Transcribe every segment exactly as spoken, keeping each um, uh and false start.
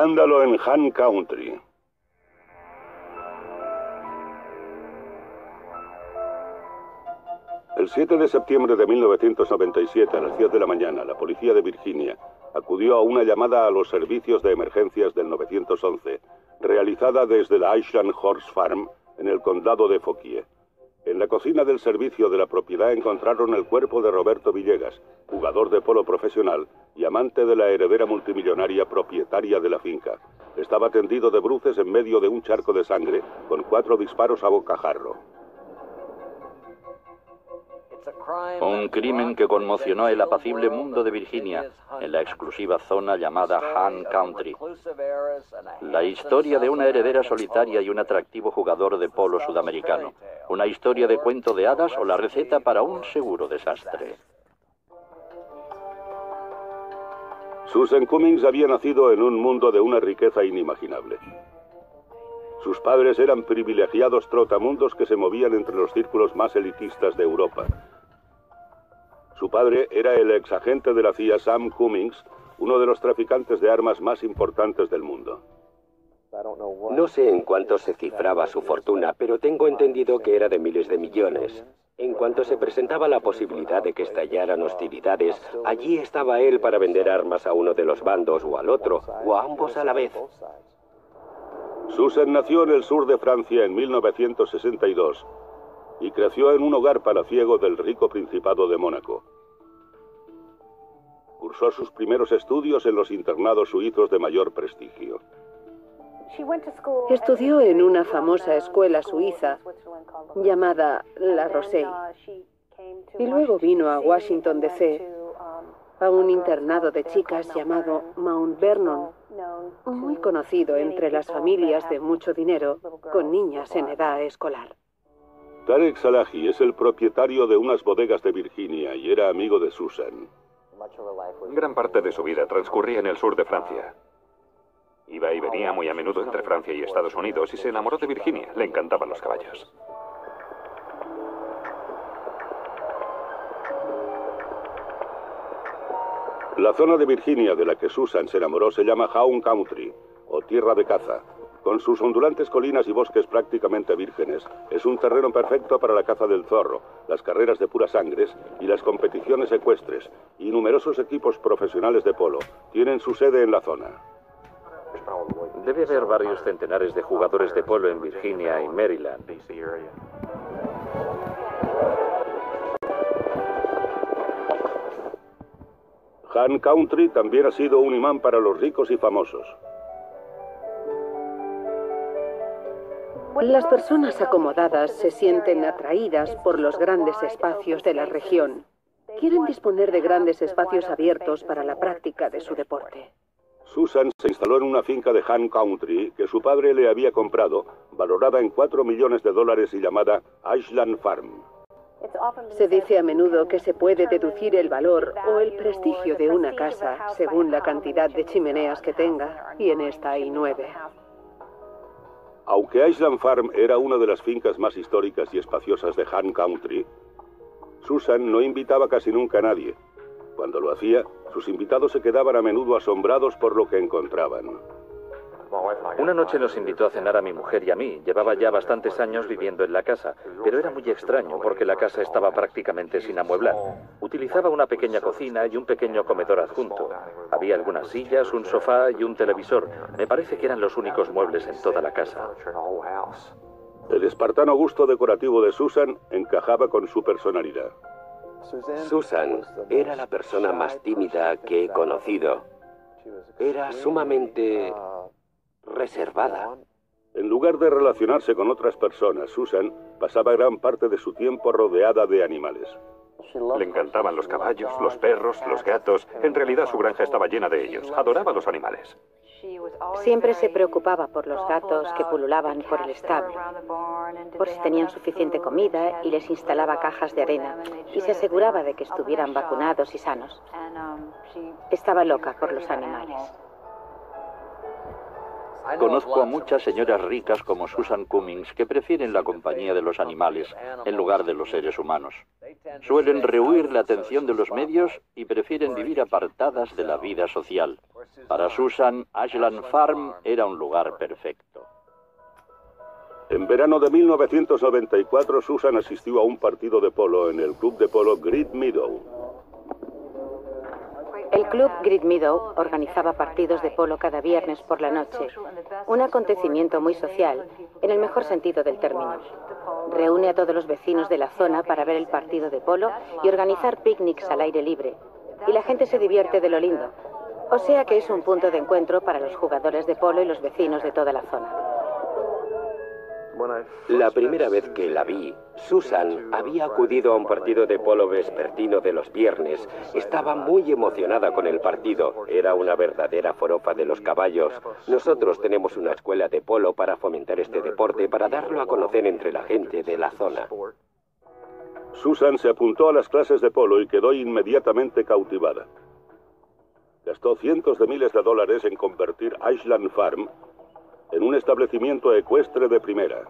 Escándalo en Han Country. El siete de septiembre de mil novecientos noventa y siete, a las diez de la mañana, la policía de Virginia acudió a una llamada a los servicios de emergencias del nueve once, realizada desde la Ashland Horse Farm, en el condado de Fauquier. En la cocina del servicio de la propiedad encontraron el cuerpo de Roberto Villegas, jugador de polo profesional y amante de la heredera multimillonaria propietaria de la finca. Estaba tendido de bruces en medio de un charco de sangre, con cuatro disparos a bocajarro. Un crimen que conmocionó el apacible mundo de Virginia, en la exclusiva zona llamada Han Country. La historia de una heredera solitaria y un atractivo jugador de polo sudamericano. Una historia de cuento de hadas o la receta para un seguro desastre. Susan Cummings había nacido en un mundo de una riqueza inimaginable. Sus padres eran privilegiados trotamundos que se movían entre los círculos más elitistas de Europa. Su padre era el exagente de la C I A Sam Cummings, uno de los traficantes de armas más importantes del mundo. No sé en cuánto se cifraba su fortuna, pero tengo entendido que era de miles de millones. En cuanto se presentaba la posibilidad de que estallaran hostilidades, allí estaba él para vender armas a uno de los bandos o al otro, o a ambos a la vez. Susan nació en el sur de Francia en mil novecientos sesenta y dos y creció en un hogar palaciego del rico Principado de Mónaco. Cursó sus primeros estudios en los internados suizos de mayor prestigio. Estudió en una famosa escuela suiza llamada La Roselle y luego vino a Washington D C a un internado de chicas llamado Mount Vernon, muy conocido entre las familias de mucho dinero con niñas en edad escolar. Tarek Salahi es el propietario de unas bodegas de Virginia y era amigo de Susan. Gran parte de su vida transcurría en el sur de Francia. Iba y venía muy a menudo entre Francia y Estados Unidos y se enamoró de Virginia. Le encantaban los caballos. La zona de Virginia de la que Susan se enamoró se llama Han Country, o tierra de caza. Con sus ondulantes colinas y bosques prácticamente vírgenes, es un terreno perfecto para la caza del zorro, las carreras de puras sangres y las competiciones ecuestres, y numerosos equipos profesionales de polo tienen su sede en la zona. Debe haber varios centenares de jugadores de polo en Virginia y Maryland. Han Country también ha sido un imán para los ricos y famosos. Las personas acomodadas se sienten atraídas por los grandes espacios de la región. Quieren disponer de grandes espacios abiertos para la práctica de su deporte. Susan se instaló en una finca de Han Country que su padre le había comprado, valorada en cuatro millones de dólares y llamada Ashland Farm. Se dice a menudo que se puede deducir el valor o el prestigio de una casa según la cantidad de chimeneas que tenga, y en esta hay nueve. Aunque Ashland Farm era una de las fincas más históricas y espaciosas de Han Country, Susan no invitaba casi nunca a nadie. Cuando lo hacía, sus invitados se quedaban a menudo asombrados por lo que encontraban. Una noche nos invitó a cenar a mi mujer y a mí. Llevaba ya bastantes años viviendo en la casa, pero era muy extraño porque la casa estaba prácticamente sin amueblar. Utilizaba una pequeña cocina y un pequeño comedor adjunto. Había algunas sillas, un sofá y un televisor. Me parece que eran los únicos muebles en toda la casa. El espartano gusto decorativo de Susan encajaba con su personalidad. Susan era la persona más tímida que he conocido. Era sumamente reservada. En lugar de relacionarse con otras personas, Susan pasaba gran parte de su tiempo rodeada de animales. Le encantaban los caballos, los perros, los gatos. En realidad su granja estaba llena de ellos. Adoraba los animales. Siempre se preocupaba por los gatos que pululaban por el establo, por si tenían suficiente comida, y les instalaba cajas de arena y se aseguraba de que estuvieran vacunados y sanos. Estaba loca por los animales. Conozco a muchas señoras ricas como Susan Cummings que prefieren la compañía de los animales en lugar de los seres humanos. Suelen rehuir la atención de los medios y prefieren vivir apartadas de la vida social. Para Susan, Ashland Farm era un lugar perfecto. En verano de mil novecientos noventa y cuatro, Susan asistió a un partido de polo en el club de polo Great Meadow. El club Great Meadow organizaba partidos de polo cada viernes por la noche, un acontecimiento muy social, en el mejor sentido del término. Reúne a todos los vecinos de la zona para ver el partido de polo y organizar picnics al aire libre. Y la gente se divierte de lo lindo. O sea que es un punto de encuentro para los jugadores de polo y los vecinos de toda la zona. La primera vez que la vi, Susan había acudido a un partido de polo vespertino de los viernes. Estaba muy emocionada con el partido. Era una verdadera forofa de los caballos. Nosotros tenemos una escuela de polo para fomentar este deporte, para darlo a conocer entre la gente de la zona. Susan se apuntó a las clases de polo y quedó inmediatamente cautivada. Gastó cientos de miles de dólares en convertir Ashland Farm en un establecimiento ecuestre de primera.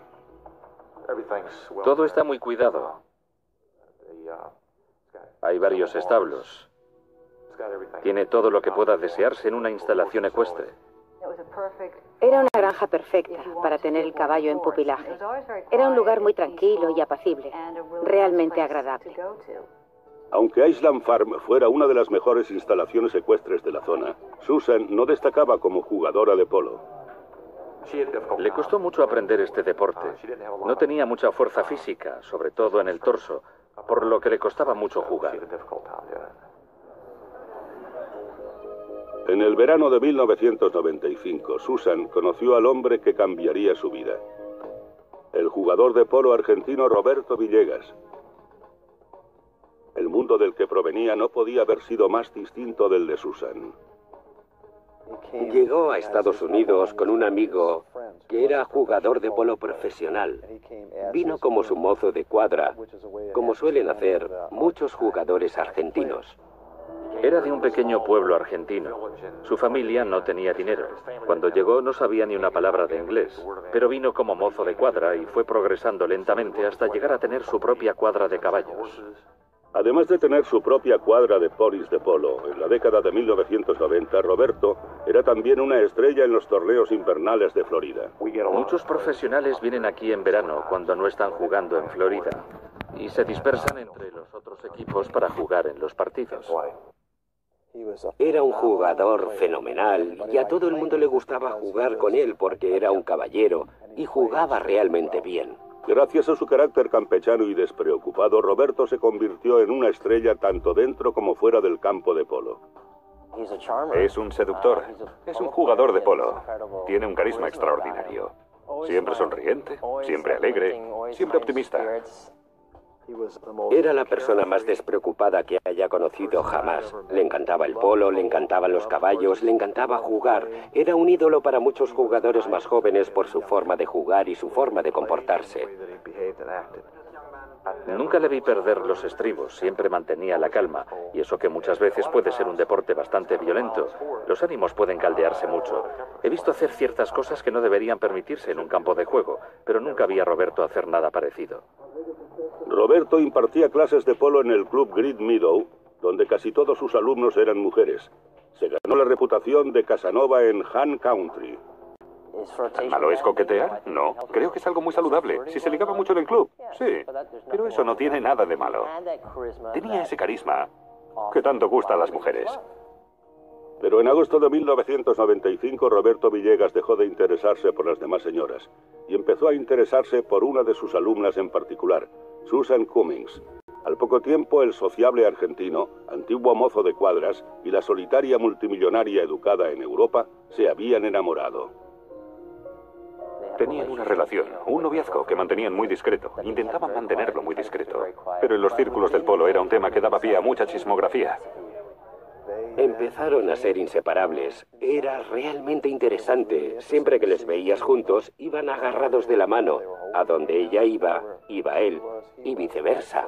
Todo está muy cuidado. Hay varios establos. Tiene todo lo que pueda desearse en una instalación ecuestre. Era una granja perfecta para tener el caballo en pupilaje. Era un lugar muy tranquilo y apacible, realmente agradable. Aunque Ashland Farm fuera una de las mejores instalaciones ecuestres de la zona, Susan no destacaba como jugadora de polo. Le costó mucho aprender este deporte. No tenía mucha fuerza física, sobre todo en el torso, por lo que le costaba mucho jugar. En el verano de mil novecientos noventa y cinco, Susan conoció al hombre que cambiaría su vida. El jugador de polo argentino Roberto Villegas. El mundo del que provenía no podía haber sido más distinto del de Susan. Llegó a Estados Unidos con un amigo que era jugador de polo profesional. Vino como su mozo de cuadra, como suelen hacer muchos jugadores argentinos. Era de un pequeño pueblo argentino. Su familia no tenía dinero. Cuando llegó no sabía ni una palabra de inglés, pero vino como mozo de cuadra y fue progresando lentamente hasta llegar a tener su propia cuadra de caballos. Además de tener su propia cuadra de polis de polo, en la década de mil novecientos noventa, Roberto era también una estrella en los torneos invernales de Florida. Muchos profesionales vienen aquí en verano cuando no están jugando en Florida y se dispersan entre los otros equipos para jugar en los partidos. Era un jugador fenomenal y a todo el mundo le gustaba jugar con él porque era un caballero y jugaba realmente bien. Gracias a su carácter campechano y despreocupado, Roberto se convirtió en una estrella tanto dentro como fuera del campo de polo. Es un seductor, es un jugador de polo, tiene un carisma extraordinario. Siempre sonriente, siempre alegre, siempre optimista. Era la persona más despreocupada que haya conocido jamás. Le encantaba el polo, le encantaban los caballos, le encantaba jugar. Era un ídolo para muchos jugadores más jóvenes por su forma de jugar y su forma de comportarse. Nunca le vi perder los estribos, siempre mantenía la calma, y eso que muchas veces puede ser un deporte bastante violento. Los ánimos pueden caldearse mucho. He visto hacer ciertas cosas que no deberían permitirse en un campo de juego, pero nunca vi a Roberto hacer nada parecido. Roberto impartía clases de polo en el club Great Meadow, donde casi todos sus alumnos eran mujeres. Se ganó la reputación de Casanova en Han Country. ¿Tan malo es coquetear? No, creo que es algo muy saludable. Si se ligaba mucho en el club, sí. Pero eso no tiene nada de malo. Tenía ese carisma que tanto gusta a las mujeres. Pero en agosto de mil novecientos noventa y cinco, Roberto Villegas dejó de interesarse por las demás señoras y empezó a interesarse por una de sus alumnas en particular, Susan Cummings. Al poco tiempo, el sociable argentino, antiguo mozo de cuadras, y la solitaria multimillonaria educada en Europa se habían enamorado. Tenían una relación, un noviazgo que mantenían muy discreto. Intentaban mantenerlo muy discreto. Pero en los círculos del polo era un tema que daba pie a mucha chismografía. Empezaron a ser inseparables. Era realmente interesante. Siempre que les veías juntos, iban agarrados de la mano. A donde ella iba, iba él, y viceversa.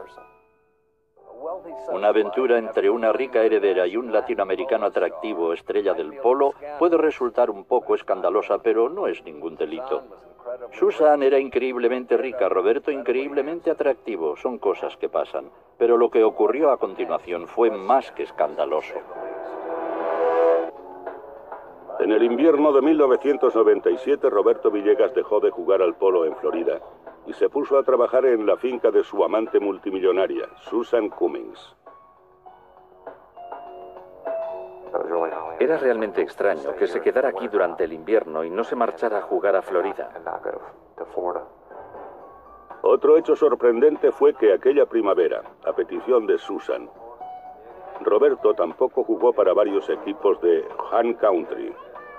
Una aventura entre una rica heredera y un latinoamericano atractivo, estrella del polo, puede resultar un poco escandalosa, pero no es ningún delito. Susan era increíblemente rica, Roberto increíblemente atractivo, son cosas que pasan. Pero lo que ocurrió a continuación fue más que escandaloso. En el invierno de mil novecientos noventa y siete, Roberto Villegas dejó de jugar al polo en Florida y se puso a trabajar en la finca de su amante multimillonaria, Susan Cummings. Era realmente extraño que se quedara aquí durante el invierno y no se marchara a jugar a Florida. Otro hecho sorprendente fue que aquella primavera, a petición de Susan, Roberto tampoco jugó para varios equipos de Han Country.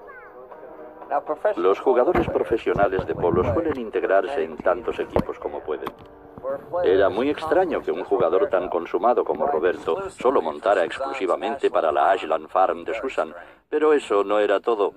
Los jugadores profesionales de polo suelen integrarse en tantos equipos como pueden. Era muy extraño que un jugador tan consumado como Roberto solo montara exclusivamente para la Ashland Farm de Susan, pero eso no era todo.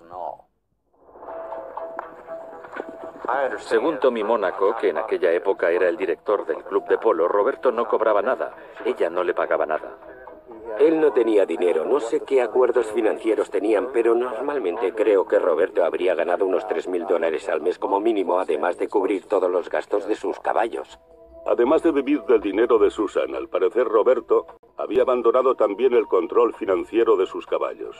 Según Tommy Mónaco, que en aquella época era el director del club de polo, Roberto no cobraba nada. Ella no le pagaba nada. Él no tenía dinero, no sé qué acuerdos financieros tenían, pero normalmente creo que Roberto habría ganado unos tres mil dólares al mes como mínimo, además de cubrir todos los gastos de sus caballos. Además de vivir del dinero de Susan, al parecer Roberto había abandonado también el control financiero de sus caballos.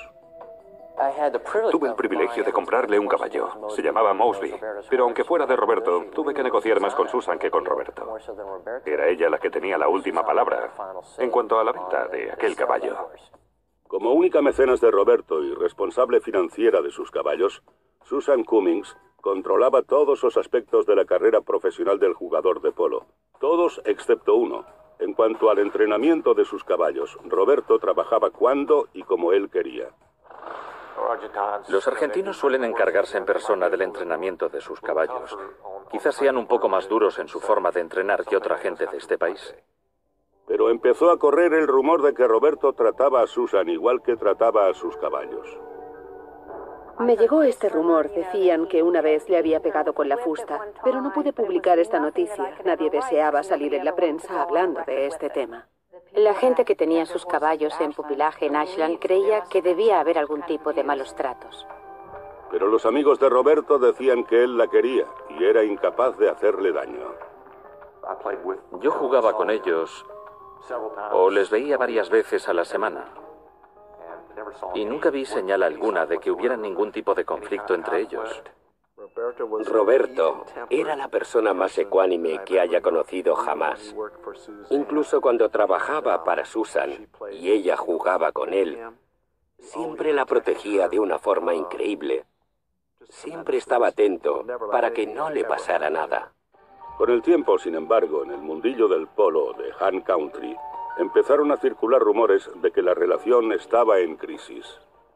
Tuve el privilegio de comprarle un caballo. Se llamaba Mosby. Pero aunque fuera de Roberto, tuve que negociar más con Susan que con Roberto. Era ella la que tenía la última palabra en cuanto a la venta de aquel caballo. Como única mecenas de Roberto y responsable financiera de sus caballos, Susan Cummings controlaba todos los aspectos de la carrera profesional del jugador de polo. Todos excepto uno. En cuanto al entrenamiento de sus caballos, Roberto trabajaba cuando y como él quería. Los argentinos suelen encargarse en persona del entrenamiento de sus caballos. Quizás sean un poco más duros en su forma de entrenar que otra gente de este país. Pero empezó a correr el rumor de que Roberto trataba a Susan igual que trataba a sus caballos. Me llegó este rumor. Decían que una vez le había pegado con la fusta, pero no pude publicar esta noticia. Nadie deseaba salir en la prensa hablando de este tema. La gente que tenía sus caballos en pupilaje en Ashland creía que debía haber algún tipo de malos tratos. Pero los amigos de Roberto decían que él la quería y era incapaz de hacerle daño. Yo jugaba con ellos o les veía varias veces a la semana. Y nunca vi señal alguna de que hubiera ningún tipo de conflicto entre ellos. Roberto era la persona más ecuánime que haya conocido jamás. Incluso cuando trabajaba para Susan y ella jugaba con él, siempre la protegía de una forma increíble. Siempre estaba atento para que no le pasara nada. Con el tiempo, sin embargo, en el mundillo del polo de Han Country, empezaron a circular rumores de que la relación estaba en crisis.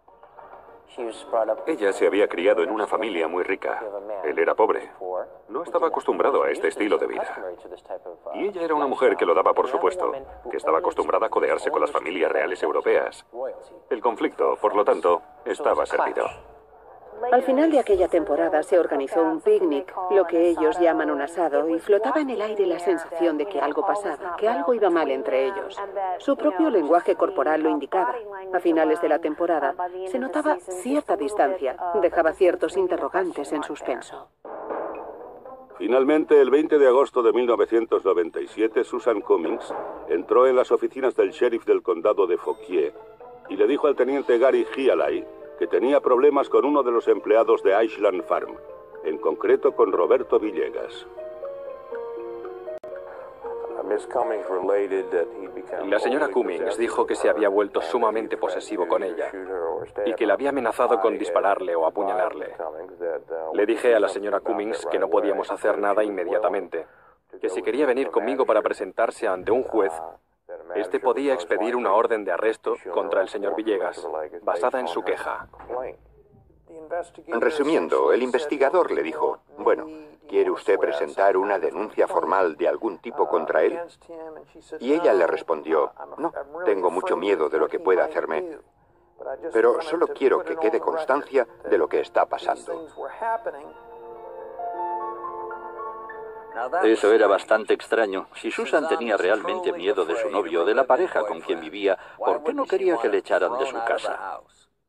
Ella se había criado en una familia muy rica. Él era pobre. No estaba acostumbrado a este estilo de vida. Y ella era una mujer que lo daba por supuesto, que estaba acostumbrada a codearse con las familias reales europeas. El conflicto, por lo tanto, estaba servido. Al final de aquella temporada se organizó un picnic, lo que ellos llaman un asado, y flotaba en el aire la sensación de que algo pasaba, que algo iba mal entre ellos. Su propio lenguaje corporal lo indicaba. A finales de la temporada se notaba cierta distancia, dejaba ciertos interrogantes en suspenso. Finalmente, el veinte de agosto de mil novecientos noventa y siete, Susan Cummings entró en las oficinas del sheriff del condado de Fauquier y le dijo al teniente Gary Gialay que tenía problemas con uno de los empleados de Ashland Farm, en concreto con Roberto Villegas. La señora Cummings dijo que se había vuelto sumamente posesivo con ella y que le había amenazado con dispararle o apuñalarle. Le dije a la señora Cummings que no podíamos hacer nada inmediatamente, que si quería venir conmigo para presentarse ante un juez, este podía expedir una orden de arresto contra el señor Villegas, basada en su queja. Resumiendo, el investigador le dijo, bueno, ¿quiere usted presentar una denuncia formal de algún tipo contra él? Y ella le respondió, no, tengo mucho miedo de lo que pueda hacerme, pero solo quiero que quede constancia de lo que está pasando. Eso era bastante extraño. Si Susan tenía realmente miedo de su novio, de la pareja con quien vivía, ¿por qué no quería que le echaran de su casa?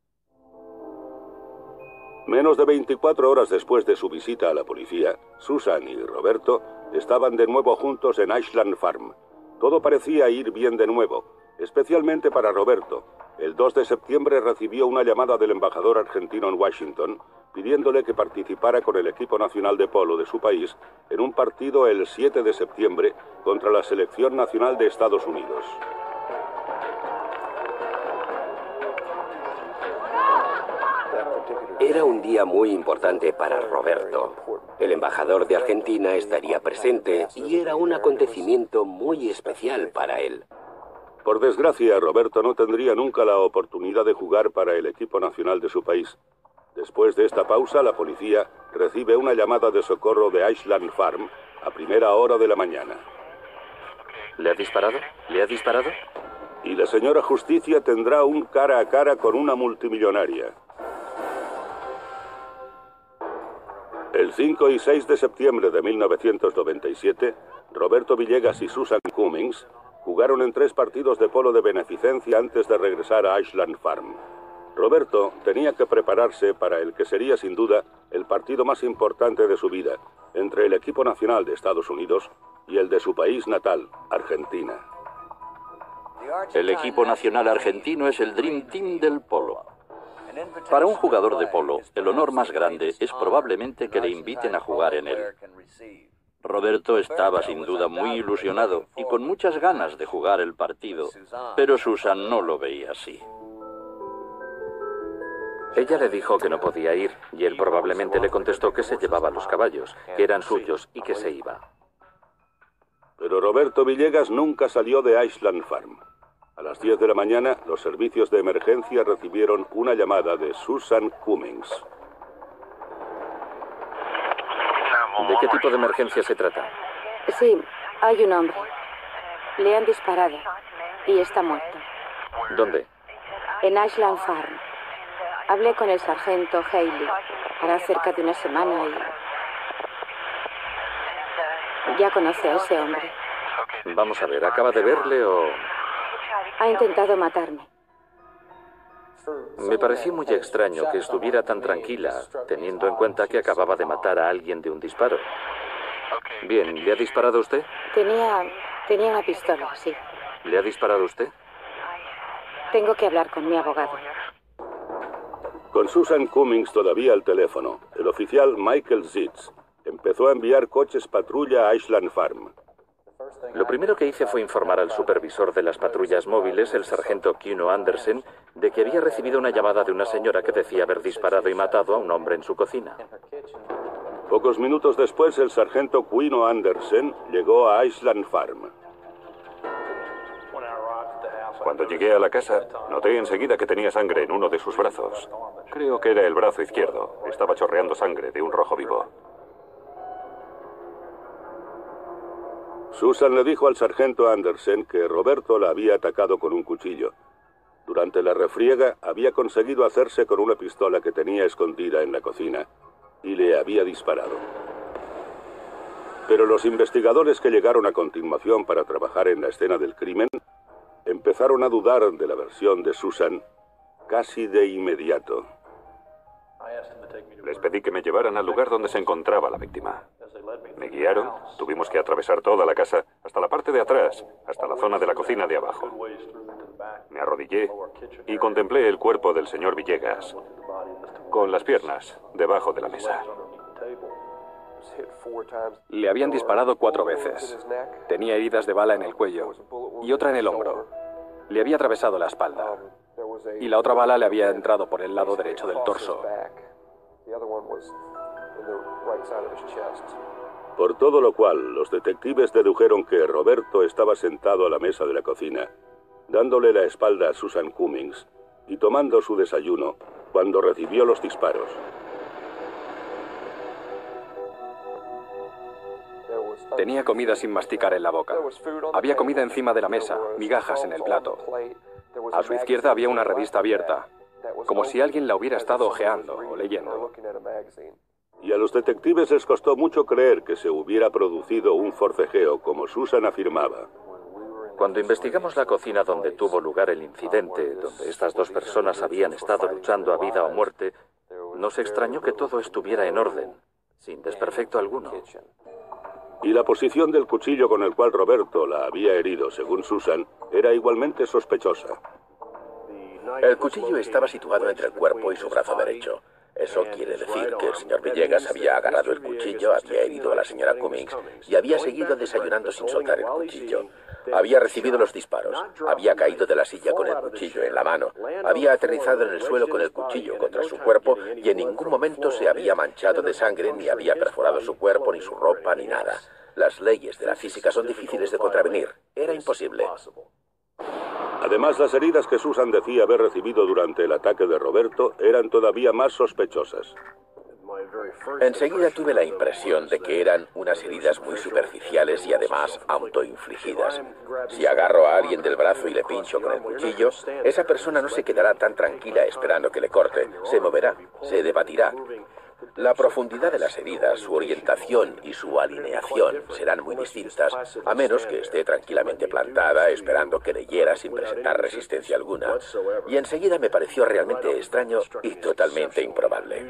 Menos de veinticuatro horas después de su visita a la policía, Susan y Roberto estaban de nuevo juntos en Ashland Farm. Todo parecía ir bien de nuevo, especialmente para Roberto, El dos de septiembre recibió una llamada del embajador argentino en Washington pidiéndole que participara con el equipo nacional de polo de su país en un partido el siete de septiembre contra la selección nacional de Estados Unidos. Era un día muy importante para Roberto. El embajador de Argentina estaría presente y era un acontecimiento muy especial para él. Por desgracia, Roberto no tendría nunca la oportunidad de jugar para el equipo nacional de su país. Después de esta pausa, la policía recibe una llamada de socorro de Ashland Farm a primera hora de la mañana. ¿Le ha disparado? ¿Le ha disparado? Y la señora Justicia tendrá un cara a cara con una multimillonaria. El cinco y seis de septiembre de mil novecientos noventa y siete, Roberto Villegas y Susan Cummings jugaron en tres partidos de polo de beneficencia antes de regresar a Ashland Farm. Roberto tenía que prepararse para el que sería sin duda el partido más importante de su vida, entre el equipo nacional de Estados Unidos y el de su país natal, Argentina. El equipo nacional argentino es el Dream Team del polo. Para un jugador de polo, el honor más grande es probablemente que le inviten a jugar en él. Roberto estaba sin duda muy ilusionado y con muchas ganas de jugar el partido, pero Susan no lo veía así. Ella le dijo que no podía ir y él probablemente le contestó que se llevaba los caballos, que eran suyos y que se iba. Pero Roberto Villegas nunca salió de Ashland Farm. A las diez de la mañana, los servicios de emergencia recibieron una llamada de Susan Cummings. ¿De qué tipo de emergencia se trata? Sí, hay un hombre. Le han disparado y está muerto. ¿Dónde? En Ashland Farm. Hablé con el sargento Haley hará cerca de una semana y... ya conoce a ese hombre. Vamos a ver, ¿acaba de verle o...? Ha intentado matarme. Me pareció muy extraño que estuviera tan tranquila, teniendo en cuenta que acababa de matar a alguien de un disparo. Bien, ¿le ha disparado usted? Tenía... tenía una pistola, sí. ¿Le ha disparado usted? Tengo que hablar con mi abogado. Con Susan Cummings todavía al teléfono, el oficial Michael Zitz empezó a enviar coches patrulla a Ashland Farm. Lo primero que hice fue informar al supervisor de las patrullas móviles, el sargento Kuno Andersen, de que había recibido una llamada de una señora que decía haber disparado y matado a un hombre en su cocina. Pocos minutos después, el sargento Kuno Andersen llegó a Ashland Farm. Cuando llegué a la casa, noté enseguida que tenía sangre en uno de sus brazos. Creo que era el brazo izquierdo. Estaba chorreando sangre de un rojo vivo. Susan le dijo al sargento Andersen que Roberto la había atacado con un cuchillo. Durante la refriega había conseguido hacerse con una pistola que tenía escondida en la cocina y le había disparado. Pero los investigadores que llegaron a continuación para trabajar en la escena del crimen empezaron a dudar de la versión de Susan casi de inmediato. Les pedí que me llevaran al lugar donde se encontraba la víctima. Me guiaron, tuvimos que atravesar toda la casa, hasta la parte de atrás, hasta la zona de la cocina de abajo. Me arrodillé y contemplé el cuerpo del señor Villegas, con las piernas debajo de la mesa. Le habían disparado cuatro veces. Tenía heridas de bala en el cuello y otra en el hombro. Le había atravesado la espalda. Y la otra bala le había entrado por el lado derecho del torso. Por todo lo cual, los detectives dedujeron que Roberto estaba sentado a la mesa de la cocina, dándole la espalda a Susan Cummings y tomando su desayuno cuando recibió los disparos. Tenía comida sin masticar en la boca. Había comida encima de la mesa, migajas en el plato. A su izquierda había una revista abierta, como si alguien la hubiera estado hojeando o leyendo. Y a los detectives les costó mucho creer que se hubiera producido un forcejeo, como Susan afirmaba. Cuando investigamos la cocina donde tuvo lugar el incidente, donde estas dos personas habían estado luchando a vida o muerte, nos extrañó que todo estuviera en orden, sin desperfecto alguno. Y la posición del cuchillo con el cual Roberto la había herido, según Susan, era igualmente sospechosa. El cuchillo estaba situado entre el cuerpo y su brazo derecho. Eso quiere decir que el señor Villegas había agarrado el cuchillo, había herido a la señora Cummings y había seguido desayunando sin soltar el cuchillo. Había recibido los disparos, había caído de la silla con el cuchillo en la mano, había aterrizado en el suelo con el cuchillo contra su cuerpo y en ningún momento se había manchado de sangre, ni había perforado su cuerpo, ni su ropa, ni nada. Las leyes de la física son difíciles de contravenir. Era imposible. Además, las heridas que Susan decía haber recibido durante el ataque de Roberto eran todavía más sospechosas. Enseguida tuve la impresión de que eran unas heridas muy superficiales y además autoinfligidas. Si agarro a alguien del brazo y le pincho con el cuchillo, esa persona no se quedará tan tranquila esperando que le corte. Se moverá, se debatirá. La profundidad de las heridas, su orientación y su alineación serán muy distintas, a menos que esté tranquilamente plantada esperando que le hiera sin presentar resistencia alguna. Y enseguida me pareció realmente extraño y totalmente improbable.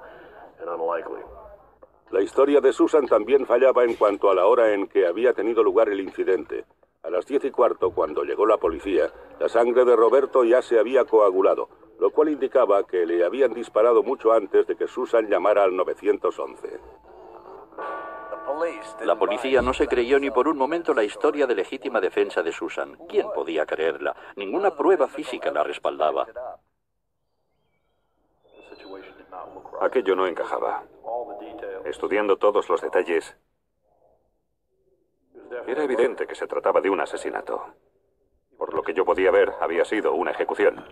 La historia de Susan también fallaba en cuanto a la hora en que había tenido lugar el incidente. A las diez y cuarto, cuando llegó la policía, la sangre de Roberto ya se había coagulado, lo cual indicaba que le habían disparado mucho antes de que Susan llamara al nueve once. La policía no se creyó ni por un momento la historia de legítima defensa de Susan. ¿Quién podía creerla? Ninguna prueba física la respaldaba. Aquello no encajaba. Estudiando todos los detalles, era evidente que se trataba de un asesinato. Por lo que yo podía ver, había sido una ejecución.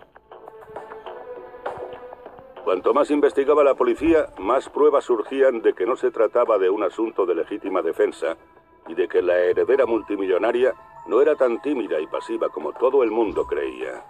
Cuanto más investigaba la policía, más pruebas surgían de que no se trataba de un asunto de legítima defensa y de que la heredera multimillonaria no era tan tímida y pasiva como todo el mundo creía.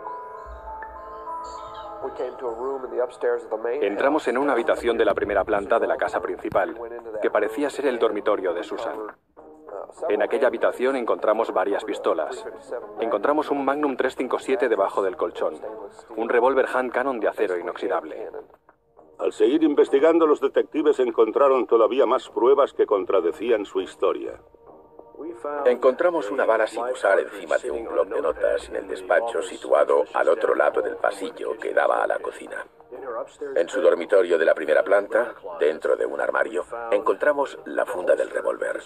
Entramos en una habitación de la primera planta de la casa principal, que parecía ser el dormitorio de Susan. En aquella habitación encontramos varias pistolas. Encontramos un Magnum tres cinco siete debajo del colchón, un revólver hand cannon de acero inoxidable. Al seguir investigando, los detectives encontraron todavía más pruebas que contradecían su historia. Encontramos una bala sin usar encima de un bloc de notas en el despacho situado al otro lado del pasillo que daba a la cocina. En su dormitorio de la primera planta, dentro de un armario, encontramos la funda del revólver.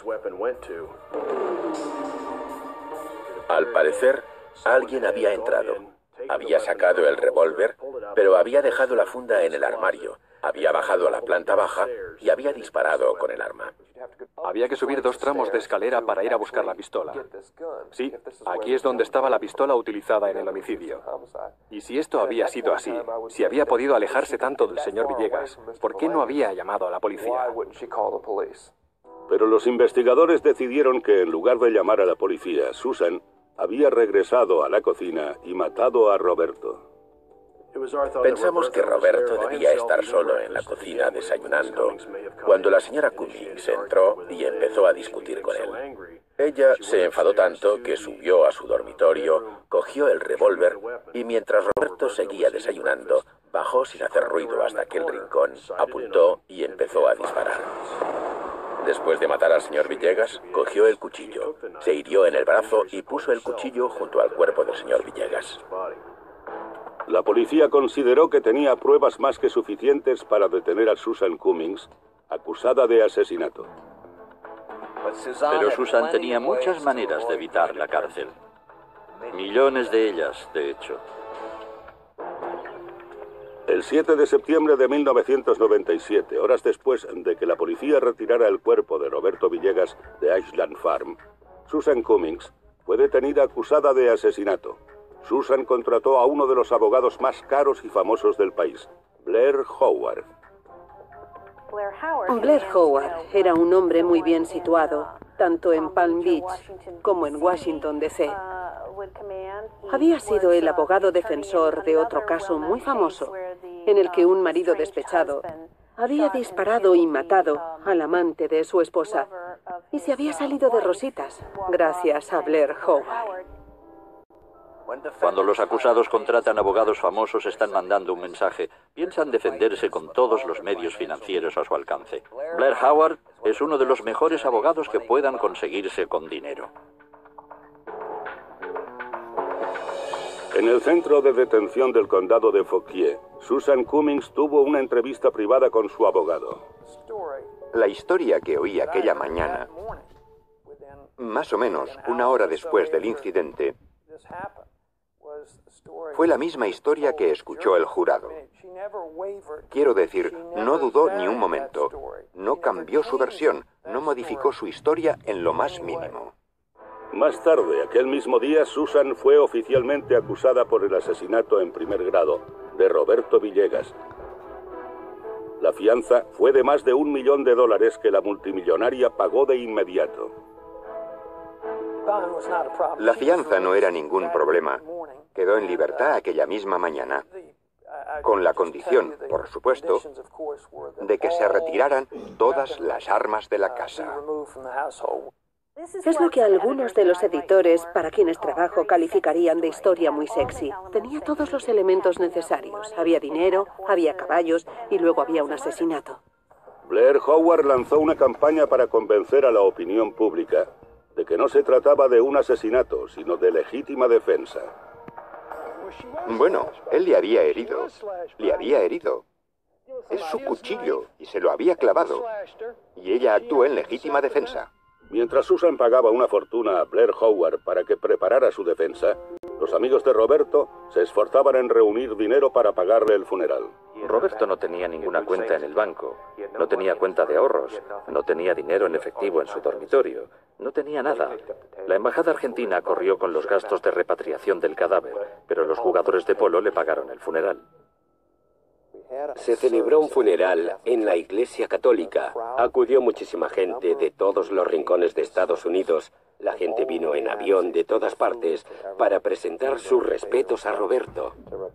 Al parecer, alguien había entrado. Había sacado el revólver, pero había dejado la funda en el armario. Había bajado a la planta baja y había disparado con el arma. Había que subir dos tramos de escalera para ir a buscar la pistola. Sí, aquí es donde estaba la pistola utilizada en el homicidio. Y si esto había sido así, si había podido alejarse tanto del señor Villegas, ¿por qué no había llamado a la policía? Pero los investigadores decidieron que en lugar de llamar a la policía, Susan había regresado a la cocina y matado a Roberto. Pensamos que Roberto debía estar solo en la cocina desayunando cuando la señora Cummings entró y empezó a discutir con él. Ella se enfadó tanto que subió a su dormitorio, cogió el revólver y mientras Roberto seguía desayunando, bajó sin hacer ruido hasta aquel rincón, apuntó y empezó a disparar. Después de matar al señor Villegas, cogió el cuchillo, se hirió en el brazo y puso el cuchillo junto al cuerpo del señor Villegas. La policía consideró que tenía pruebas más que suficientes para detener a Susan Cummings, acusada de asesinato. Pero Susan tenía muchas maneras de evitar la cárcel. Millones de ellas, de hecho. El siete de septiembre de mil novecientos noventa y siete, horas después de que la policía retirara el cuerpo de Roberto Villegas de Ashland Farm, Susan Cummings fue detenida acusada de asesinato. Susan contrató a uno de los abogados más caros y famosos del país, Blair Howard. Blair Howard era un hombre muy bien situado, tanto en Palm Beach como en Washington, D C Había sido el abogado defensor de otro caso muy famoso, en el que un marido despechado había disparado y matado al amante de su esposa y se había salido de rositas gracias a Blair Howard. Cuando los acusados contratan abogados famosos, están mandando un mensaje. Piensan defenderse con todos los medios financieros a su alcance. Blair Howard es uno de los mejores abogados que puedan conseguirse con dinero. En el centro de detención del condado de Fauquier, Susan Cummings tuvo una entrevista privada con su abogado. La historia que oí aquella mañana, más o menos una hora después del incidente, fue la misma historia que escuchó el jurado. Quiero decir, no dudó ni un momento, no cambió su versión, no modificó su historia en lo más mínimo. Más tarde, aquel mismo día, Susan fue oficialmente acusada por el asesinato en primer grado de Roberto Villegas. La fianza fue de más de un millón de dólares que la multimillonaria pagó de inmediato. La fianza no era ningún problema. Quedó en libertad aquella misma mañana, con la condición, por supuesto, de que se retiraran todas las armas de la casa. Es lo que algunos de los editores para quienes trabajo calificarían de historia muy sexy. Tenía todos los elementos necesarios. Había dinero, había caballos y luego había un asesinato. Blair Howard lanzó una campaña para convencer a la opinión pública de que no se trataba de un asesinato, sino de legítima defensa. Bueno, él le había herido. Le había herido. Es su cuchillo y se lo había clavado. Y ella actuó en legítima defensa. Mientras Susan pagaba una fortuna a Blair Howard para que preparara su defensa, los amigos de Roberto se esforzaban en reunir dinero para pagarle el funeral. Roberto no tenía ninguna cuenta en el banco, no tenía cuenta de ahorros, no tenía dinero en efectivo en su dormitorio, no tenía nada. La embajada argentina corrió con los gastos de repatriación del cadáver, pero los jugadores de polo le pagaron el funeral. Se celebró un funeral en la Iglesia Católica. Acudió muchísima gente de todos los rincones de Estados Unidos. La gente vino en avión de todas partes para presentar sus respetos a Roberto.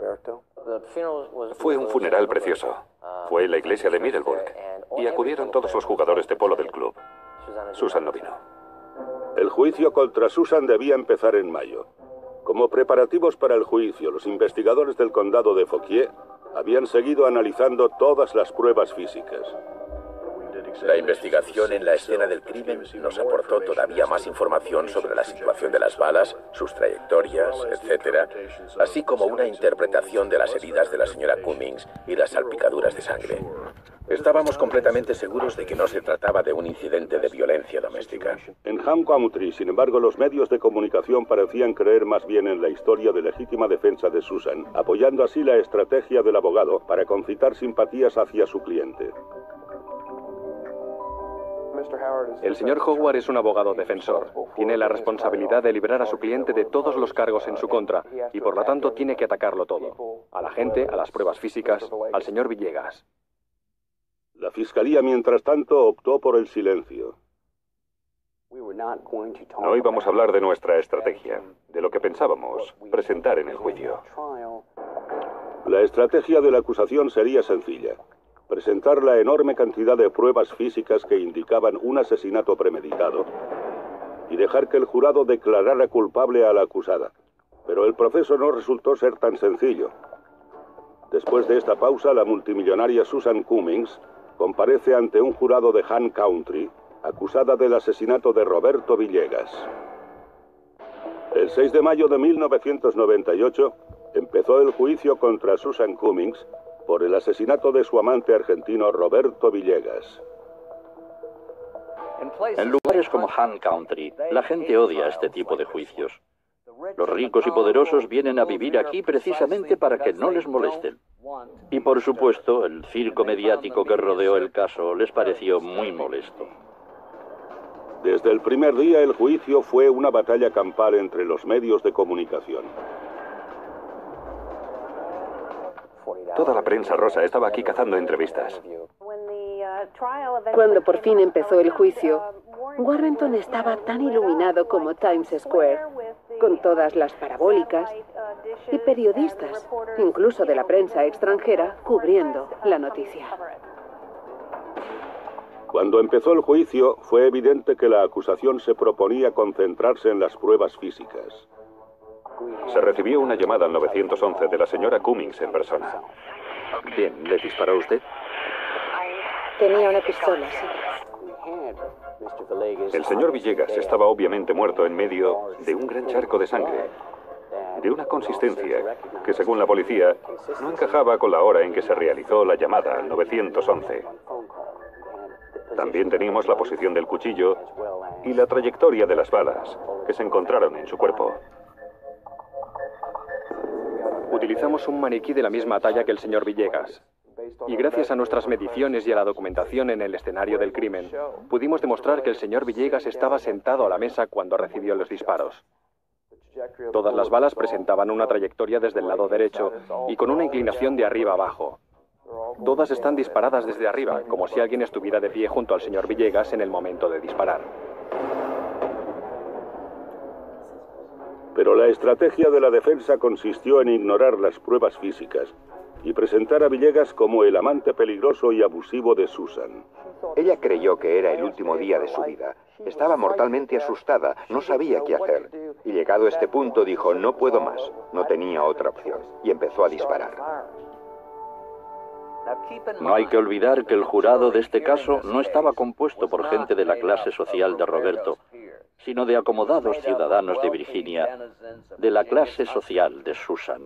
Fue un funeral precioso. Fue en la iglesia de Middleburg y acudieron todos los jugadores de polo del club. Susan no vino. El juicio contra Susan debía empezar en mayo. Como preparativos para el juicio, los investigadores del condado de Fauquier habían seguido analizando todas las pruebas físicas. La investigación en la escena del crimen nos aportó todavía más información sobre la situación de las balas, sus trayectorias, etcétera, así como una interpretación de las heridas de la señora Cummings y las salpicaduras de sangre. Estábamos completamente seguros de que no se trataba de un incidente de violencia doméstica. En Ham Country, sin embargo, los medios de comunicación parecían creer más bien en la historia de legítima defensa de Susan, apoyando así la estrategia del abogado para concitar simpatías hacia su cliente. El señor Howard es un abogado defensor. Tiene la responsabilidad de librar a su cliente de todos los cargos en su contra y por lo tanto tiene que atacarlo todo. A la gente, a las pruebas físicas, al señor Villegas. La fiscalía, mientras tanto, optó por el silencio. No íbamos a hablar de nuestra estrategia, de lo que pensábamos presentar en el juicio. La estrategia de la acusación sería sencilla: presentar la enorme cantidad de pruebas físicas que indicaban un asesinato premeditado y dejar que el jurado declarara culpable a la acusada. Pero el proceso no resultó ser tan sencillo. Después de esta pausa, la multimillonaria Susan Cummings comparece ante un jurado de Han Country, acusada del asesinato de Roberto Villegas. El seis de mayo de mil novecientos noventa y ocho empezó el juicio contra Susan Cummings por el asesinato de su amante argentino Roberto Villegas. En lugares como Han Country, la gente odia este tipo de juicios. Los ricos y poderosos vienen a vivir aquí precisamente para que no les molesten. Y por supuesto, el circo mediático que rodeó el caso les pareció muy molesto. Desde el primer día, el juicio fue una batalla campal entre los medios de comunicación. Toda la prensa rosa estaba aquí cazando entrevistas. Cuando por fin empezó el juicio, Warrenton estaba tan iluminado como Times Square, con todas las parabólicas y periodistas, incluso de la prensa extranjera, cubriendo la noticia. Cuando empezó el juicio, fue evidente que la acusación se proponía concentrarse en las pruebas físicas. Se recibió una llamada al nueve once de la señora Cummings en persona. Bien, ¿le disparó usted? Tenía una pistola, sí. El señor Villegas estaba obviamente muerto en medio de un gran charco de sangre. de una consistencia que, según la policía, no encajaba con la hora en que se realizó la llamada al nueve once. También teníamos la posición del cuchillo y la trayectoria de las balas que se encontraron en su cuerpo. Utilizamos un maniquí de la misma talla que el señor Villegas. Y gracias a nuestras mediciones y a la documentación en el escenario del crimen, pudimos demostrar que el señor Villegas estaba sentado a la mesa cuando recibió los disparos. Todas las balas presentaban una trayectoria desde el lado derecho y con una inclinación de arriba a abajo. Todas están disparadas desde arriba, como si alguien estuviera de pie junto al señor Villegas en el momento de disparar. Pero la estrategia de la defensa consistió en ignorar las pruebas físicas y presentar a Villegas como el amante peligroso y abusivo de Susan. Ella creyó que era el último día de su vida. Estaba mortalmente asustada, no sabía qué hacer. Y llegado a este punto dijo, no puedo más, no tenía otra opción. Y empezó a disparar. No hay que olvidar que el jurado de este caso no estaba compuesto por gente de la clase social de Roberto, sino de acomodados ciudadanos de Virginia, de la clase social de Susan.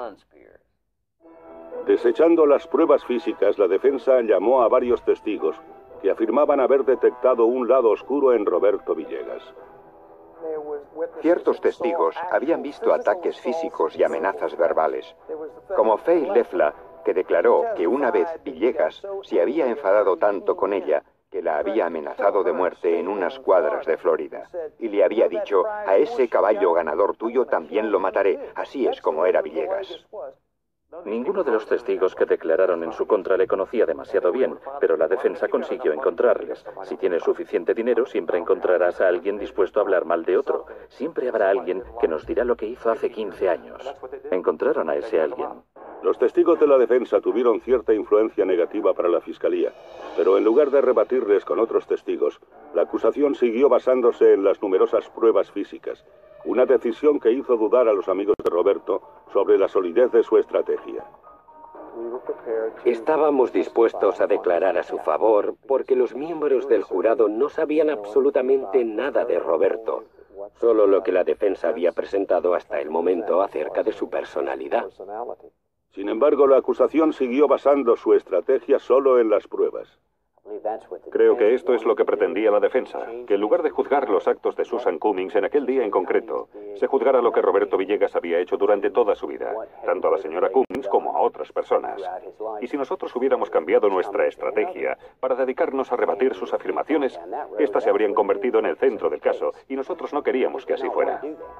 Desechando las pruebas físicas, la defensa llamó a varios testigos que afirmaban haber detectado un lado oscuro en Roberto Villegas. Ciertos testigos habían visto ataques físicos y amenazas verbales, como Faye Lefla, que declaró que una vez Villegas se había enfadado tanto con ella que la había amenazado de muerte en unas cuadras de Florida, y le había dicho, a ese caballo ganador tuyo también lo mataré, así es como era Villegas. Ninguno de los testigos que declararon en su contra le conocía demasiado bien, pero la defensa consiguió encontrarles. Si tienes suficiente dinero, siempre encontrarás a alguien dispuesto a hablar mal de otro. Siempre habrá alguien que nos dirá lo que hizo hace quince años. Encontraron a ese alguien. Los testigos de la defensa tuvieron cierta influencia negativa para la fiscalía, pero en lugar de rebatirles con otros testigos, la acusación siguió basándose en las numerosas pruebas físicas, una decisión que hizo dudar a los amigos de Roberto sobre la solidez de su estrategia. Estábamos dispuestos a declarar a su favor porque los miembros del jurado no sabían absolutamente nada de Roberto, solo lo que la defensa había presentado hasta el momento acerca de su personalidad. Sin embargo, la acusación siguió basando su estrategia solo en las pruebas. Creo que esto es lo que pretendía la defensa, que en lugar de juzgar los actos de Susan Cummings en aquel día en concreto, se juzgara lo que Roberto Villegas había hecho durante toda su vida, tanto a la señora Cummings como a otras personas. Y si nosotros hubiéramos cambiado nuestra estrategia para dedicarnos a rebatir sus afirmaciones, éstas se habrían convertido en el centro del caso, y nosotros no queríamos que así fuera.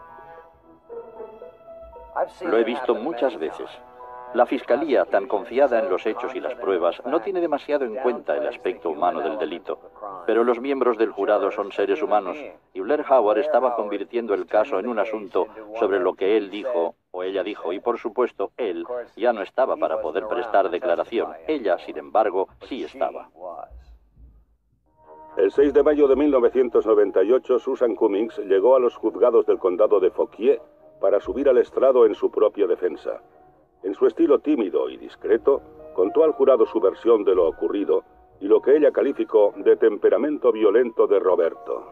Lo he visto muchas veces. La Fiscalía, tan confiada en los hechos y las pruebas, no tiene demasiado en cuenta el aspecto humano del delito. Pero los miembros del jurado son seres humanos, y Blair Howard estaba convirtiendo el caso en un asunto sobre lo que él dijo, o ella dijo, y por supuesto, él ya no estaba para poder prestar declaración. Ella, sin embargo, sí estaba. El seis de mayo de mil novecientos noventa y ocho, Susan Cummings llegó a los juzgados del condado de Fauquier para subir al estrado en su propia defensa. En su estilo tímido y discreto, contó al jurado su versión de lo ocurrido y lo que ella calificó de temperamento violento de Roberto.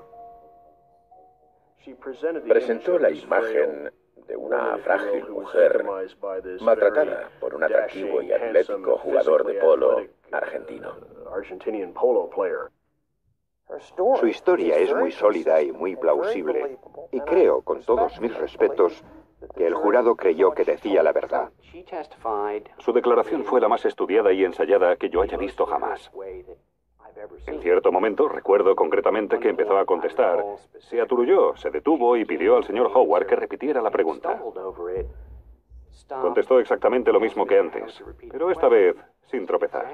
Presentó la imagen de una frágil mujer maltratada por un atractivo y atlético jugador de polo argentino. Su historia es muy sólida y muy plausible, y creo, con todos mis respetos, que el jurado creyó que decía la verdad. Su declaración fue la más estudiada y ensayada que yo haya visto jamás. En cierto momento, recuerdo concretamente que empezó a contestar, se aturulló, se detuvo y pidió al señor Howard que repitiera la pregunta. Contestó exactamente lo mismo que antes, pero esta vez sin tropezar.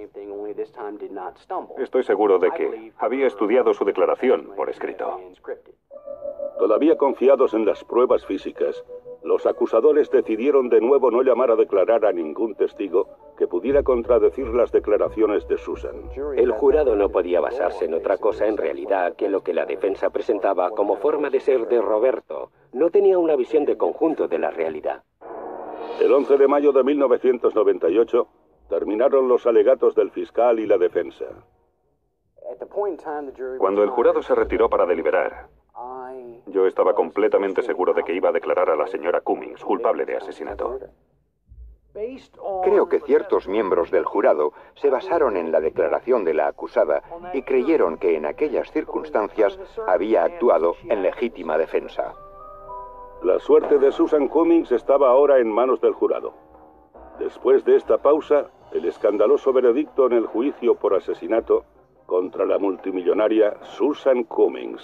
Estoy seguro de que había estudiado su declaración por escrito. Todavía confiados en las pruebas físicas, los acusadores decidieron de nuevo no llamar a declarar a ningún testigo que pudiera contradecir las declaraciones de Susan. El jurado no podía basarse en otra cosa en realidad que lo que la defensa presentaba como forma de ser de Roberto. No tenía una visión de conjunto de la realidad. El once de mayo de mil novecientos noventa y ocho, terminaron los alegatos del fiscal y la defensa. Cuando el jurado se retiró para deliberar, Yo estaba completamente seguro de que iba a declarar a la señora Cummings culpable de asesinato. Creo que ciertos miembros del jurado se basaron en la declaración de la acusada y creyeron que en aquellas circunstancias había actuado en legítima defensa. La suerte de Susan Cummings estaba ahora en manos del jurado. Después de esta pausa, el escandaloso veredicto en el juicio por asesinato contra la multimillonaria Susan Cummings.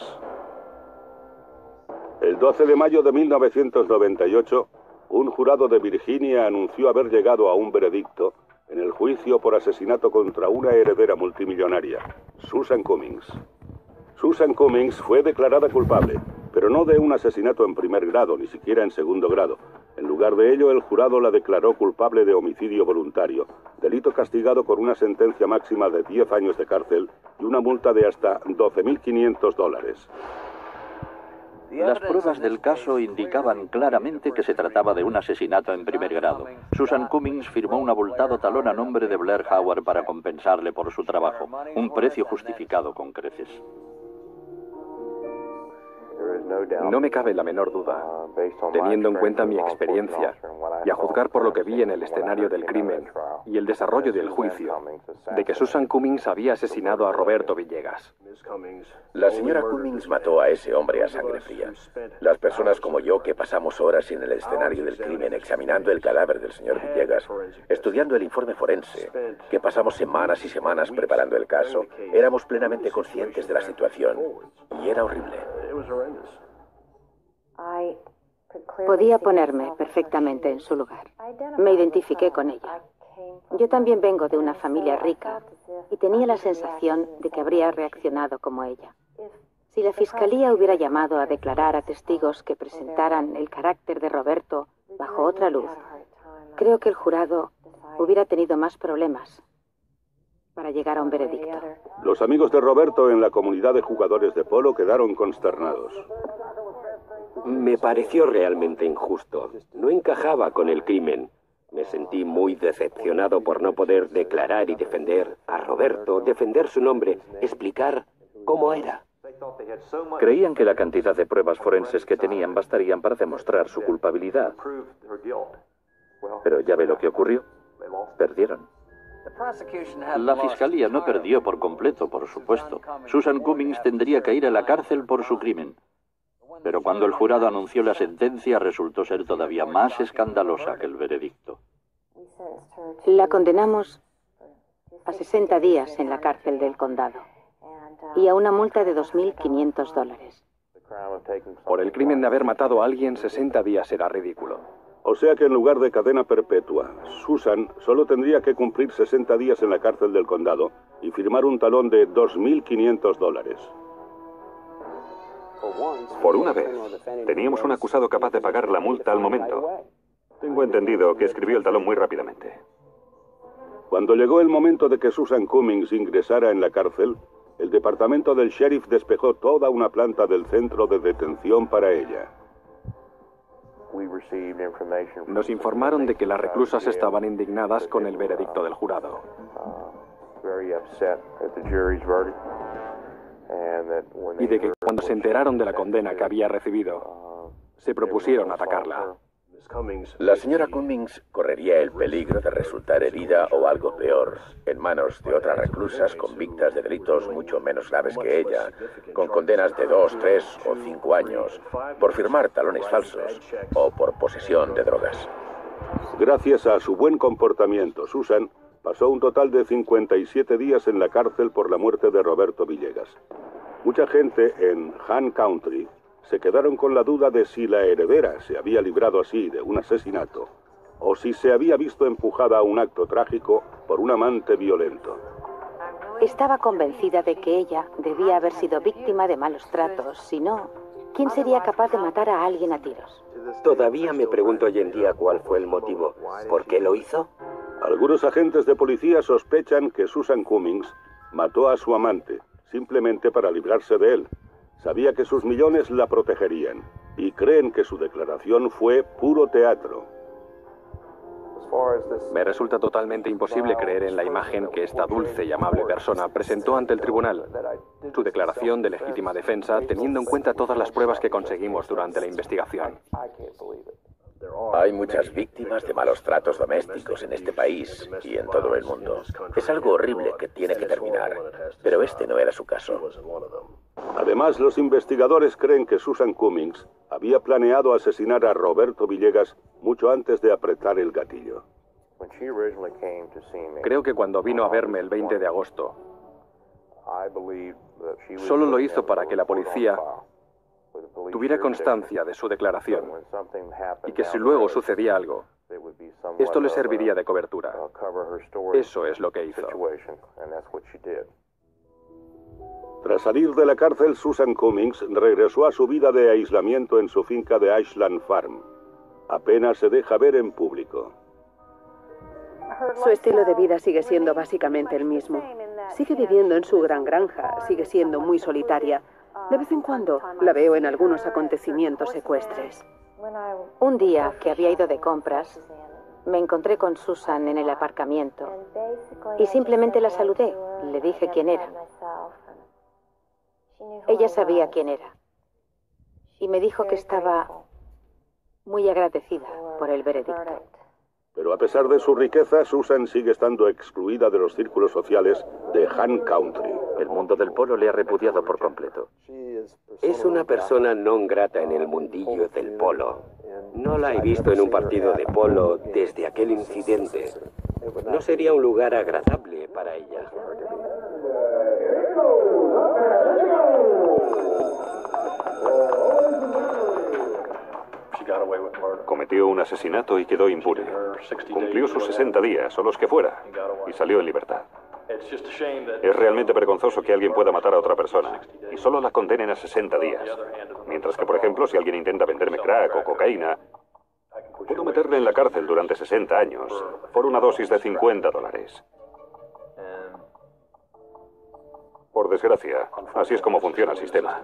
El doce de mayo de mil novecientos noventa y ocho, un jurado de Virginia anunció haber llegado a un veredicto en el juicio por asesinato contra una heredera multimillonaria, Susan Cummings. Susan Cummings fue declarada culpable, pero no de un asesinato en primer grado, ni siquiera en segundo grado. En lugar de ello, el jurado la declaró culpable de homicidio voluntario, delito castigado con una sentencia máxima de diez años de cárcel y una multa de hasta doce mil quinientos dólares. Las pruebas del caso indicaban claramente que se trataba de un asesinato en primer grado. Susan Cummings firmó un abultado talón a nombre de Blair Howard para compensarle por su trabajo, un precio justificado con creces. No me cabe la menor duda, teniendo en cuenta mi experiencia y a juzgar por lo que vi en el escenario del crimen y el desarrollo del juicio, de que Susan Cummings había asesinado a Roberto Villegas. La señora Cummings mató a ese hombre a sangre fría. Las personas como yo que pasamos horas en el escenario del crimen examinando el cadáver del señor Villegas, estudiando el informe forense, que pasamos semanas y semanas preparando el caso, éramos plenamente conscientes de la situación y era horrible. Podía ponerme perfectamente en su lugar. Me identifiqué con ella. Yo también vengo de una familia rica y tenía la sensación de que habría reaccionado como ella. Si la fiscalía hubiera llamado a declarar a testigos que presentaran el carácter de Roberto bajo otra luz, creo que el jurado hubiera tenido más problemas para llegar a un veredicto. Los amigos de Roberto en la comunidad de jugadores de polo quedaron consternados. Me pareció realmente injusto. No encajaba con el crimen. Me sentí muy decepcionado por no poder declarar y defender a Roberto, defender su nombre, explicar cómo era. Creían que la cantidad de pruebas forenses que tenían bastarían para demostrar su culpabilidad. Pero ya ve lo que ocurrió. Perdieron. La fiscalía no perdió por completo, por supuesto. Susan Cummings tendría que ir a la cárcel por su crimen. Pero cuando el jurado anunció la sentencia, resultó ser todavía más escandalosa que el veredicto. La condenamos a sesenta días en la cárcel del condado y a una multa de dos mil quinientos dólares. Por el crimen de haber matado a alguien, sesenta días era ridículo. O sea que en lugar de cadena perpetua, Susan solo tendría que cumplir sesenta días en la cárcel del condado y firmar un talón de dos mil quinientos dólares. Por una vez, teníamos un acusado capaz de pagar la multa al momento. Tengo entendido que escribió el talón muy rápidamente. Cuando llegó el momento de que Susan Cummings ingresara en la cárcel, el departamento del sheriff despejó toda una planta del centro de detención para ella. Nos informaron de que las reclusas estaban indignadas con el veredicto del jurado. Y de que cuando se enteraron de la condena que había recibido, se propusieron atacarla. La señora Cummings correría el peligro de resultar herida o algo peor en manos de otras reclusas convictas de delitos mucho menos graves que ella, con condenas de dos, tres o cinco años por firmar talones falsos o por posesión de drogas. Gracias a su buen comportamiento, Susan pasó un total de cincuenta y siete días en la cárcel por la muerte de Roberto Villegas. Mucha gente en Han Country se quedaron con la duda de si la heredera se había librado así de un asesinato o si se había visto empujada a un acto trágico por un amante violento. Estaba convencida de que ella debía haber sido víctima de malos tratos. Si no, ¿quién sería capaz de matar a alguien a tiros? Todavía me pregunto hoy en día cuál fue el motivo. ¿Por qué lo hizo? Algunos agentes de policía sospechan que Susan Cummings mató a su amante simplemente para librarse de él. Sabía que sus millones la protegerían y creen que su declaración fue puro teatro. Me resulta totalmente imposible creer en la imagen que esta dulce y amable persona presentó ante el tribunal. Su declaración de legítima defensa, teniendo en cuenta todas las pruebas que conseguimos durante la investigación. Hay muchas víctimas de malos tratos domésticos en este país y en todo el mundo. Es algo horrible que tiene que terminar, pero este no era su caso. Además, los investigadores creen que Susan Cummings había planeado asesinar a Roberto Villegas mucho antes de apretar el gatillo. Creo que cuando vino a verme el veinte de agosto, solo lo hizo para que la policía tuviera constancia de su declaración y que si luego sucedía algo, esto le serviría de cobertura. Eso es lo que hizo. Tras salir de la cárcel, Susan Cummings regresó a su vida de aislamiento en su finca de Ashland Farm. Apenas se deja ver en público. Su estilo de vida sigue siendo básicamente el mismo. Sigue viviendo en su gran granja, sigue siendo muy solitaria. De vez en cuando la veo en algunos acontecimientos ecuestres. Un día que había ido de compras, me encontré con Susan en el aparcamiento y simplemente la saludé. Le dije quién era. Ella sabía quién era y me dijo que estaba muy agradecida por el veredicto. Pero a pesar de su riqueza, Susan sigue estando excluida de los círculos sociales de Han Country. El mundo del polo le ha repudiado por completo. Es una persona non grata en el mundillo del polo. No la he visto en un partido de polo desde aquel incidente. No sería un lugar agradable para ella. Cometió un asesinato y quedó impune. Cumplió sus sesenta días, o los que fuera, y salió en libertad. Es realmente vergonzoso que alguien pueda matar a otra persona y solo la condenen a sesenta días. Mientras que, por ejemplo, si alguien intenta venderme crack o cocaína, puedo meterle en la cárcel durante sesenta años por una dosis de cincuenta dólares. Por desgracia, así es como funciona el sistema.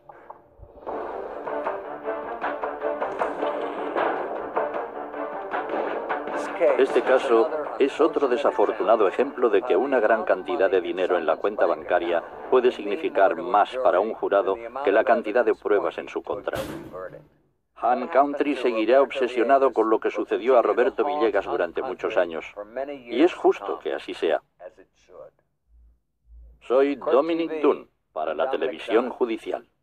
Este caso es otro desafortunado ejemplo de que una gran cantidad de dinero en la cuenta bancaria puede significar más para un jurado que la cantidad de pruebas en su contra. Han Country seguirá obsesionado con lo que sucedió a Roberto Villegas durante muchos años. Y es justo que así sea. Soy Dominic Dunn, para la Televisión Judicial.